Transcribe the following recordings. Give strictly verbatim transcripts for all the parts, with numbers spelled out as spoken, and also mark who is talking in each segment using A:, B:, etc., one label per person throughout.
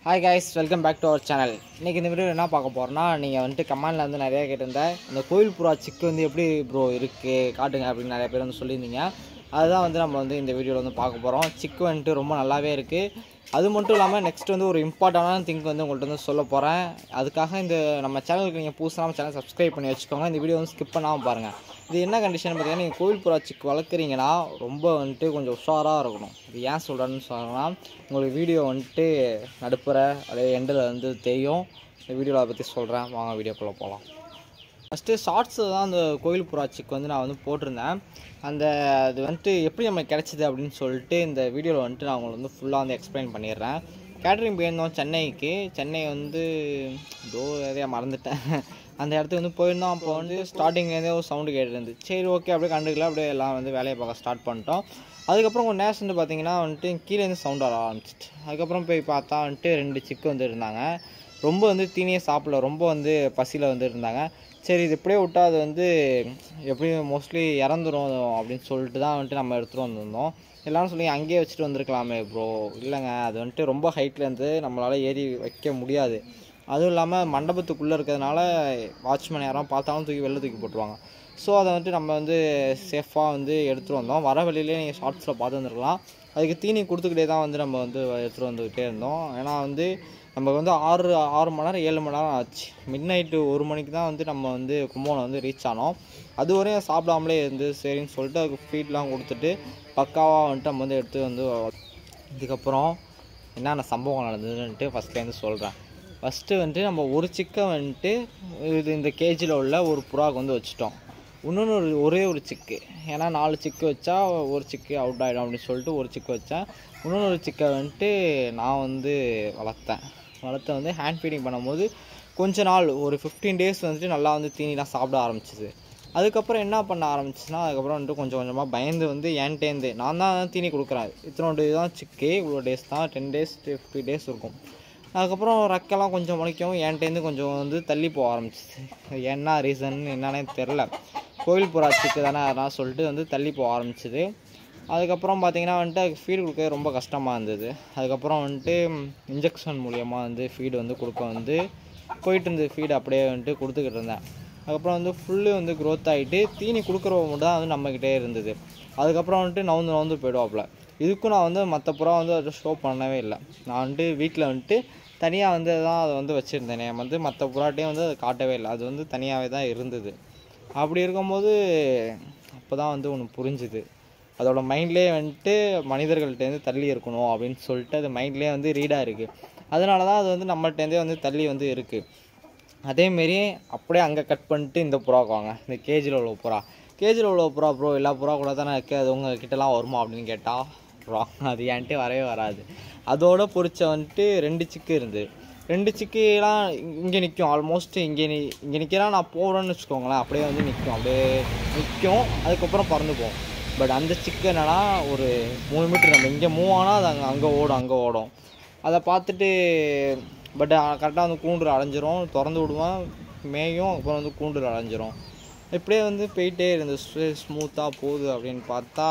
A: Hi guys, welcome back to our channel. இன்னைக்கு இந்த video என்ன பார்க்க போறோம்னா நீங்க வந்து கமெண்ட்ல வந்து நிறைய கேட்டிருந்த இந்த கோவில் புறா சிக்கு வந்து எப்படி ப்ரோ இருக்கு காட்டுங்க அப்படின்னு நிறைய பேர் வந்து சொல்லியிருந்தீங்க. அதுதான் வந்து நம்ம வந்து இந்த வீடியோவில் வந்து பார்க்க போகிறோம். சிக்கு வந்துட்டு ரொம்ப நல்லாவே இருக்குது. அது மட்டும் இல்லாமல் நெக்ஸ்ட் வந்து ஒரு இம்பார்ட்டண்டான திங்க் வந்து உங்கள்கிட்ட வந்து சொல்ல போகிறேன். அதுக்காக இந்த நம்ம சேனலுக்கு நீங்கள் புதுசாக நம்ம சேனல் சப்ஸ்கிரைப் பண்ணி வச்சுக்கோங்க. இந்த வீடியோ வந்து ஸ்கிப் பண்ணாமல் பாருங்கள். இது என்ன கண்டிஷன் பார்த்தீங்கன்னா, நீங்கள் கோவில் புறா சிக்கு வளர்க்குறீங்கன்னா ரொம்ப வந்துட்டு கொஞ்சம் உஷாராக இருக்கணும். இது ஏன் சொல்கிறேன்னு சொன்னால் உங்களுக்கு வீடியோ வந்துட்டு நடுப்புற அதே எண்டில் வந்து தெரியும். இந்த வீடியோவில் அதை பற்றி சொல்கிறேன், வாங்க வீடியோக்குள்ளே போகலாம். ஃபஸ்ட்டு ஷார்ட்ஸு தான் அந்த கோவில் புறா சிக்கு வந்து நான் வந்து போட்டிருந்தேன். அந்த அது வந்துட்டு எப்படி நம்ம கிடச்சிது அப்படின்னு சொல்லிட்டு இந்த வீடியோவில் வந்துட்டு நான் உங்களுக்கு வந்து ஃபுல்லாக வந்து எக்ஸ்பிளைன் பண்ணிடுறேன். கேட்ரிங் போயிருந்தோம் சென்னைக்கு. சென்னை வந்து ஏதோ எதையா மறந்துட்டேன். அந்த இடத்துக்கு வந்து போயிருந்தோம். அப்போ வந்து ஸ்டார்டிங்லேருந்தே ஒரு சவுண்டு கேட்டுருந்து. சரி ஓகே அப்படியே கண்டுக்கலாம், அப்படியே எல்லாம் வந்து வேலையை பார்க்க ஸ்டார்ட் பண்ணிட்டோம். அதுக்கப்புறம் கொஞ்சம் நேரம் வந்து பார்த்திங்கன்னா வந்துட்டு கீழேருந்து சவுண்ட் வர ஆரம்பிச்சிட்டு, அதுக்கப்புறம் போய் பார்த்தா வந்துட்டு ரெண்டு சிக்கு வந்து இருந்தாங்க. ரொம்ப வந்து தீனியே சாப்பிடல, ரொம்ப வந்து பசியில் வந்து இருந்தாங்க. சரி இது இப்படியே விட்டால் அது வந்து எப்படியும் மோஸ்ட்லி இறந்துடும் அப்படின்னு சொல்லிட்டு தான் வந்துட்டு நம்ம எடுத்துகிட்டு வந்திருந்தோம். எல்லோரும் சொல்லி அங்கேயே வச்சுட்டு வந்துருக்கலாமே ப்ரோ. இல்லைங்க, அது வந்துட்டு ரொம்ப ஹைட்லேருந்து நம்மளால் ஏறி வைக்க முடியாது. அதுவும் இல்லாமல் மண்டபத்துக்குள்ளே இருக்கிறதுனால வாட்ச்மேன் யாரும் பார்த்தாலும் தூக்கி வெளில தூக்கி போட்டுருவாங்க. ஸோ அதை வந்துட்டு நம்ம வந்து சேஃபாக வந்து எடுத்துகிட்டு வந்தோம். வர வழியிலே நீங்கள் ஷார்ட்ஸில் பார்த்து வந்துருக்கலாம். அதுக்கு தீனி கொடுத்துக்கிட்டே தான் வந்து நம்ம வந்து எடுத்துகிட்டு வந்துக்கிட்டே இருந்தோம். ஏன்னா வந்து நம்ம வந்து ஆறு ஆறு மணி நேரம் ஏழு மணி நேரம் ஆச்சு. மிட் நைட்டு ஒரு மணிக்கு தான் வந்து நம்ம வந்து கும்போணம் வந்து ரீச் ஆனோம். அது வரையும் சாப்பிடாமலே இருந்து சரின்னு சொல்லிட்டு அதுக்கு ஃபீட்லாம் கொடுத்துட்டு பக்காவாக வந்துட்டு நம்ம வந்து எடுத்து வந்து இதுக்கப்புறம் என்னென்ன சம்பவம் நடந்ததுன்ட்டு ஃபஸ்ட்லேருந்து சொல்கிறேன். ஃபஸ்ட்டு வந்துட்டு நம்ம ஒரு சிக்கை வந்துட்டு இது இந்த கேஜியில் உள்ள ஒரு புறாவுக்கு வந்து வச்சுட்டோம். இன்னொன்று ஒரு ஒரே ஒரு சிக்கு, ஏன்னா நாலு சிக்கு வச்சா ஒரு சிக்கு அவுட் ஆகிடும் அப்படின்னு சொல்லிட்டு ஒரு சிக்கு வச்சேன். இன்னொன்று ஒரு சிக்கை வந்துட்டு நான் வந்து வளர்த்தேன். வளர்த்த வந்து ஹேண்ட் ஃபீடிங் பண்ணும்போது கொஞ்ச நாள் ஒரு ஃபிஃப்டீன் டேஸ் வந்துட்டு நல்லா வந்து தீனிலாம் சாப்பிட ஆரம்பிச்சிது. அதுக்கப்புறம் என்ன பண்ண ஆரம்பிச்சுன்னா அதுக்கப்புறம் வந்துட்டு கொஞ்சம் கொஞ்சமாக பயந்து வந்து ஏன்ட்டேந்து நான் தான் தீனி கொடுக்குறேன். இத்தனோண்டு தான் சிக்கு, இவ்வளோ டேஸ் தான், டென் டேஸ் ஃபிஃப்டி டேஸ் இருக்கும். அதுக்கப்புறம் ரெக்கெல்லாம் கொஞ்சம் முளைக்கவும் என்கிட்டேருந்து கொஞ்சம் வந்து தள்ளி போக ஆரம்பிச்சிது. என்ன ரீசன் என்னன்னே தெரில. கோவில் புறா சிக்கு தானே அதனால் சொல்லிட்டு வந்து தள்ளி போக ஆரம்பிச்சிது. அதுக்கப்புறம் பார்த்திங்கன்னா வந்துட்டு அதுக்கு ஃபீடு கொடுக்க ரொம்ப கஷ்டமாக இருந்தது. அதுக்கப்புறம் வந்துட்டு இன்ஜெக்ஷன் மூலியமாக வந்து ஃபீடு வந்து கொடுக்க வந்து போயிட்டு இருந்தது. ஃபீடு அப்படியே வந்துட்டு கொடுத்துக்கிட்டு இருந்தேன். அதுக்கப்புறம் வந்து ஃபுல்லு வந்து க்ரோத் ஆகிட்டு தீனி கொடுக்குறவங்க மட்டும் தான் வந்து நம்மக்கிட்டே இருந்தது. அதுக்கப்புறம் வந்துட்டு நவுந்து நவுந்து போய்டுவாப்பில். இதுக்கும் நான் வந்து மற்ற புறா வந்து அதை ஷோ பண்ணவே இல்லை. நான் வந்துட்டு வீட்டில் வந்துட்டு தனியாக வந்து தான் அதை வந்து வச்சுருந்தேனே வந்து மற்ற புறாட்டையும் வந்து அதை காட்டவே இல்லை. அது வந்து தனியாகவே தான் இருந்தது. அப்படி இருக்கும்போது அப்போ தான் வந்து ஒன்று புரிஞ்சுது. அதோடய மைண்ட்லேயே வந்துட்டு மனிதர்கள்ட்டேருந்து தள்ளி இருக்கணும் அப்படின்னு சொல்லிட்டு அது மைண்ட்லேயே வந்து ரீடாக இருக்குது. அதனால தான் அது வந்து நம்மள்டேருந்தே வந்து தள்ளி வந்து இருக்குது. அதேமாரி அப்படியே அங்கே கட் பண்ணிட்டு இந்த புறாவுக்கு வாங்க. இந்த கேஜியில் உள்ள புறா கேஜியில் உள்ள புறா ப்ரோ எல்லா புறா கூட தானே இருக்குது, அது உங்கள் கிட்டலாம் வருமா அப்படின்னு கேட்டால் ராங். அது என்கிட்ட வரவே வராது. அதோட பொறிச்ச வந்துட்டு ரெண்டு சிக்கு இருந்து ரெண்டு சிக்கிலாம் இங்கே நிற்கும். ஆல்மோஸ்ட் இங்கே நி இங்கே நிற்கிறா நான் போகிறேன்னு வச்சுக்கோங்களேன், அப்படியே வந்து நிற்கும், அப்படியே நிற்கும். அதுக்கப்புறம் பறந்து போகும். பட் அந்த சிக்கு என்னன்னா ஒரு மூணு மீட்டர் நம்ம இங்கே மூவ் ஆனால் அது அங்கே அங்கே ஓடும் அங்கே ஓடும். அதை பார்த்துட்டு பட் கரெக்டாக வந்து கூண்டில் அடைஞ்சிரும். திறந்து விடுவேன் மேயும், அப்புறம் வந்து கூண்டில் அடைஞ்சிரும். இப்படியே வந்து போயிட்டே இருந்து ஸ்மூத்தாக போகுது அப்படின்னு பார்த்தா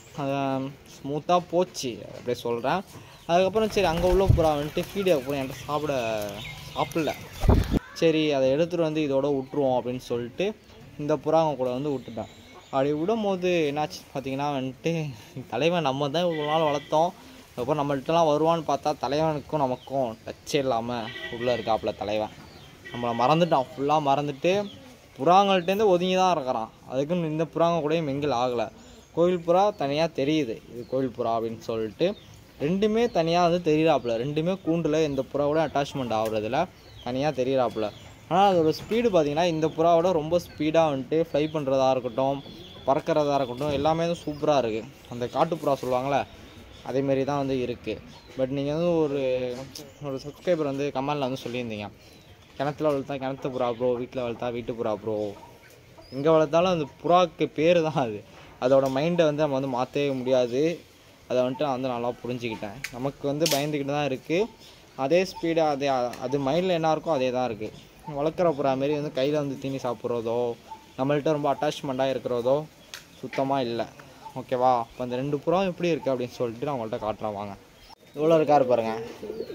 A: ஸ்மூத்தாக போச்சு அப்படியே சொல்கிறேன். அதுக்கப்புறம் சரி அங்கே உள்ள புறா வந்துட்டு ஃபீடு அப்புறம் என்கிட்ட சாப்பிட சாப்பிடல. சரி அதை எடுத்துகிட்டு வந்து இதோட விட்டுருவோம் அப்படின்னு சொல்லிட்டு இந்த புறாங்க கூட வந்து விட்டுட்டேன். அப்படி விடும் போது என்னாச்சு பார்த்தீங்கன்னா வந்துட்டு தலைவன் நம்ம தான் இவ்வளோ நாள் வளர்த்தோம். அதுக்கப்புறம் நம்மள்கிட்டலாம் வருவான்னு பார்த்தா தலைவனுக்கும் நமக்கும் டச்சே இல்லாமல் உள்ளே இருக்காப்புல தலைவன். நம்மளை மறந்துட்டான், ஃபுல்லாக மறந்துட்டு புறாங்கள்ட்டேருந்து ஒதுங்கி தான் இருக்கிறான். அதுக்குன்னு இந்த புறாங்க கூடயும் மிங்கில் ஆகலை. கோவில் புறா தனியாக தெரியுது இது கோவில் புறா அப்படின்னு சொல்லிட்டு ரெண்டுமே தனியாக வந்து தெரியிறாப்புல. ரெண்டுமே கூண்டில் இந்த புறாவோட அட்டாச்மெண்ட் ஆகுறதுல தனியாக தெரியிறாப்புல. ஆனால் அதோட ஸ்பீடு பார்த்திங்கன்னா இந்த புறாவோட ரொம்ப ஸ்பீடாக வந்துட்டு ஃப்ளை பண்ணுறதா இருக்கட்டும், பறக்கிறதா இருக்கட்டும், எல்லாமே வந்து சூப்பராக இருக்குது. அந்த காட்டுப்புறா சொல்லுவாங்களே அதேமாரி தான் வந்து இருக்குது. பட் நீங்கள் வந்து ஒரு ஒரு சப்ஸ்கிரைபர் வந்து கமெண்டில் வந்து சொல்லியிருந்தீங்க, கிணத்துல வளர்த்தா கிணத்து புறா ப்ரோ, வீட்டில் வளர்த்தா வீட்டு புறா ப்ரோ. எங்கே வளர்த்தாலும் அந்த புறாவுக்கு பேர் தான் அது. அதோடய மைண்டை வந்து நம்ம வந்து மாற்றவே முடியாது. அதை வந்துட்டு நான் வந்து நல்லா புரிஞ்சுக்கிட்டேன். நமக்கு வந்து பயந்துக்கிட்டு தான் இருக்குது. அதே ஸ்பீடு அதே அது மைண்டில் என்ன இருக்கோ அதே தான் இருக்குது. வளர்க்குற புறா மாரி வந்து கையில் வந்து தீனி சாப்பிட்றதோ நம்மள்கிட்ட ரொம்ப அட்டாச்மெண்ட்டாக இருக்கிறதோ சுத்தமாக இல்லை. ஓகேவா? இப்போ அந்த ரெண்டு புறா எப்படி இருக்குது அப்படின்னு சொல்லிட்டு நான் உங்கள்கிட்ட காட்டுறேன் வாங்க. எவ்வளோ இருக்காரு பாருங்கள்.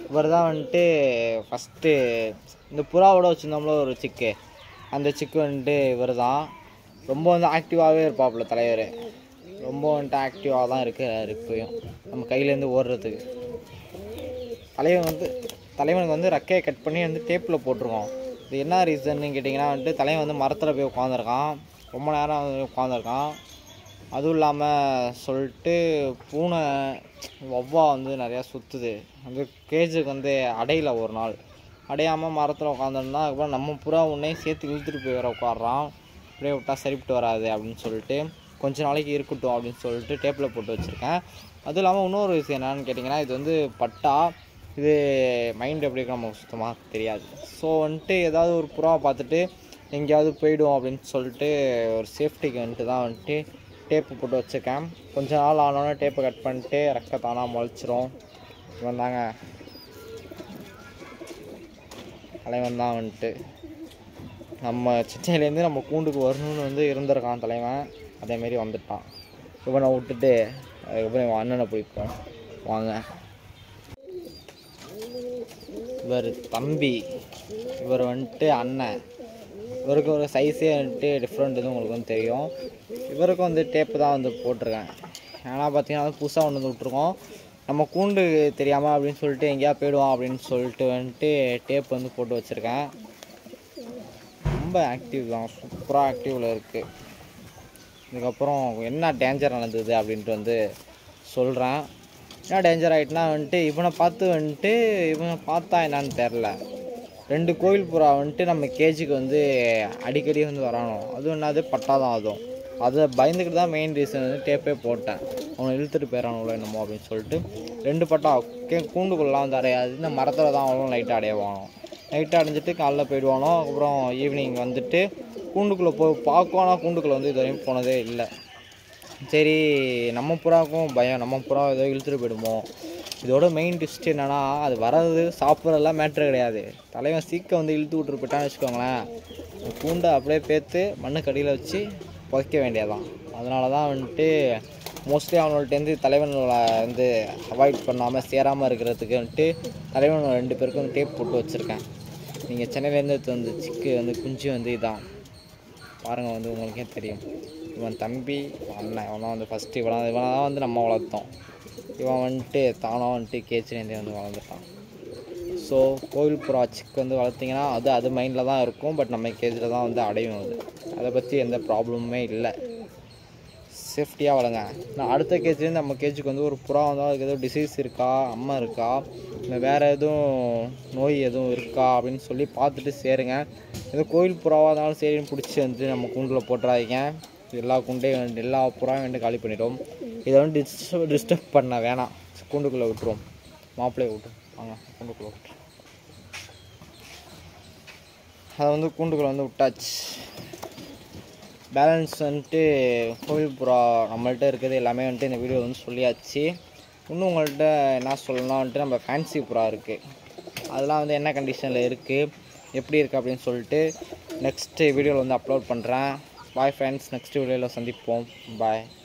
A: இவர் தான் வந்துட்டு ஃபஸ்ட்டு இந்த புறாவோட வச்சுருந்தோம்ல ஒரு சிக்கு, அந்த சிக்கு வந்துட்டு இவர் தான். ரொம்ப வந்து ஆக்டிவாகவே இருப்பாப்புல தலைவர். ரொம்ப வந்துட்டு ஆக்டிவாக தான் இருக்கிறார் இப்போயும் நம்ம கையிலேருந்து ஓடுறதுக்கு. தலைவன் வந்து தலைவனுக்கு வந்து ரெக்கையை கட் பண்ணி வந்து டேப்பில் போட்டிருக்கோம். இது என்ன ரீசன்னு கேட்டிங்கன்னா வந்துட்டு தலைவன் வந்து மரத்தில் போய் உட்காந்துருக்கான், ரொம்ப நேரம் வந்து உட்காந்துருக்கான். அதுவும் இல்லாமல் சொல்லிட்டு பூனை வவ்வா வந்து நிறையா சுற்றுது. அந்த கேஜுக்கு வந்து அடையில ஒரு நாள் அடையாமல் மரத்தில் உட்காந்துருந்தா, அதுக்கப்புறம் நம்ம புறா உன்னையும் சேர்த்து இழுத்துட்டு போய் வர உட்காடுறான். அப்படியே விட்டால் சரிப்பட்டு வராது அப்படின்னு சொல்லிட்டு கொஞ்ச நாளைக்கு இருக்கட்டும் அப்படின்னு சொல்லிட்டு டேப்பில் போட்டு வச்சுருக்கேன். அதுவும் இல்லாமல் இன்னொரு விஷயம் என்னென்னு கேட்டிங்கன்னா, இது வந்து பட்டா இது மைண்ட் எப்படி இருக்கு நமக்கு சுத்தமாக தெரியாது. ஸோ வந்துட்டு ஏதாவது ஒரு புறாவை பார்த்துட்டு எங்கேயாவது போய்டும் அப்படின்னு சொல்லிட்டு ஒரு சேஃப்டிக்கு வந்துட்டு தான் வந்துட்டு டேப்பு போட்டு வச்சுருக்கேன். கொஞ்ச நாள் ஆனோடனே டேப்பை கட் பண்ணிட்டு ரெக்கை தானாக முளைச்சிரும். இவன் தாங்க தலைவன் தான் வந்துட்டு நம்ம சின்னையிலேருந்து நம்ம கூண்டுக்கு வரணும்னு வந்து இருந்திருக்கான் தலைவன். அதேமாரி வந்துட்டான். இவனை விட்டுட்டு அதுக்கப்புறம் இவன் அண்ணனை போய்ப்போம் வாங்க. இவர் தம்பி, இவர் வந்துட்டு அண்ணன். இவருக்கு ஒரு சைஸே வந்துட்டு டிஃப்ரெண்ட் இது உங்களுக்கு வந்து தெரியும். இவருக்கும் வந்து டேப்பு தான் வந்து போட்டிருக்கேன். ஏன்னா பார்த்தீங்கன்னா புதுசாக ஒன்று வந்து விட்ருக்கோம். நம்ம கூண்டு தெரியாமல் அப்படின்னு சொல்லிட்டு எங்கேயா போய்டுவோம் அப்படின்னு சொல்லிட்டு வந்துட்டு டேப் வந்து போட்டு வச்சுருக்கேன். ரொம்ப ஆக்டிவ் தான், சூப்பராக ஆக்டிவில் இருக்குது. இதுக்கப்புறம் என்ன டேஞ்சர் நடந்தது அப்படின்ட்டு வந்து சொல்கிறேன். என்ன டேஞ்சர் ஆகிட்டுனா வந்துட்டு இவனை பார்த்து வந்துட்டு இவனை பார்த்தா என்னான்னு தெரில, ரெண்டு கோவில் புறா வந்துட்டு நம்ம கேஜுக்கு வந்து அடிக்கடி வந்து வரணும். அதுவும் என்னது பட்டா தான். அதுவும் அதை பயந்துக்கிட்டு தான் மெயின் ரீசன் வந்து டேப்பே போட்டேன். அவனை இழுத்துட்டு போயிடறானுங்களோ என்னமோ அப்படின்னு சொல்லிட்டு ரெண்டு பட்டா கே கூண்டுக்குள்ளலாம் வந்து அடையாது. இந்த மரத்தில் தான் அவனும் லைட்டாக அடையவானோ. நைட்டாக அடைஞ்சிட்டு காலைல போயிடுவானோ. அப்புறம் ஈவினிங் வந்துட்டு கூண்டுக்குள்ளே போய் பார்க்குவானா. கூண்டுக்குள்ளே வந்து இது வரையும் போனதே இல்லை. சரி, நம்ம புறாவுக்கும் பயம், நம்ம புறா ஏதோ இழுத்துட்டு போயிடுமோ. இதோட மெயின் டிஸ்ட் என்னென்னா, அது வர்றது சாப்பிட்றதெல்லாம் மேட்ரு கிடையாது. தலைவன் சீக்கை வந்து இழுத்து விட்டுட்டு போயிட்டான்னு வச்சுக்கோங்களேன், கூண்டை அப்படியே பேர்த்து மண்ணுக்கு அடியில் வச்சு புதைக்க வேண்டியதான். அதனால தான் வந்துட்டு மோஸ்ட்லி அவங்கள்ட்டேருந்து தலைவன்களை வந்து அவாய்ட் பண்ணாமல் சேராமல் இருக்கிறதுக்கு வந்துட்டு தலைவன் ரெண்டு பேருக்கும் வந்து டேப் போட்டு வச்சுருக்கேன். நீங்கள் சென்னையிலேருந்து எடுத்து வந்து சிக்கு வந்து குஞ்சு வந்து இதான் பாருங்கள், வந்து உங்களுக்கே தெரியும். இவன் தம்பி அண்ணன், இவன் தான் வந்து ஃபஸ்ட்டு இவன் இவனை தான் வந்து நம்ம வளர்த்தோம். இவன் வந்துட்டு தானாக வந்துட்டு கேச்சிலேருந்தே வந்து வளர்ந்துட்டான். ஸோ கோவில் புறா சிக்கு வந்து வளர்த்திங்கன்னா அது அது மைண்டில் தான் இருக்கும். பட் நம்ம கேஜில் தான் வந்து அடையும். அது அதை பற்றி எந்த ப்ராப்ளமுமே இல்லை. சேஃப்டியாக வளங்க. நான் அடுத்த கேஜ்லேருந்து நம்ம கேஜுக்கு வந்து ஒரு புறா வந்தால் அதுக்கு எதுவும் டிசீஸ் இருக்கா, அம்மா இருக்கா, இல்லை வேறு எதுவும் நோய் எதுவும் இருக்கா அப்படின்னு சொல்லி பார்த்துட்டு சேருங்க. எதுவும் கோயில் புறாவாக இருந்தாலும் சரின்னு பிடிச்சி வந்து நம்ம கூண்டில் போட்டுறாதீங்க. எல்லா கூண்டையும் வந்து எல்லா புறாவையும் வந்து காலி பண்ணிவிடும். இதை வந்து டிஸ்டர்ப் டிஸ்டர்ப் பண்ண வேணாம். கூண்டுக்குள்ளே விட்டுரும். மாப்பிள்ளையை விட்டுரும் வாங்க கூண்டுக்குள்ளே விட்டுரும். அதை வந்து கூண்டுக்குள்ளே வந்து விட்டாச்சு. பேலன்ஸ் வந்துட்டு கோவில் புறா நம்மள்கிட்ட இருக்கிறது எல்லாமே வந்துட்டு இந்த வீடியோ வந்து சொல்லியாச்சு. இன்னும் உங்கள்கிட்ட என்ன சொல்லணும்னா வந்துட்டு நம்ம ஃபேன்சி புறா இருக்குது. அதெல்லாம் வந்து என்ன கண்டிஷனில் இருக்குது, எப்படி இருக்குது அப்படின்னு சொல்லிட்டு நெக்ஸ்ட்டு வீடியோவில் வந்து அப்லோட் பண்ணுறேன். பாய் ஃப்ரெண்ட்ஸ், நெக்ஸ்ட் வீடியோவில் சந்திப்போம். பாய்.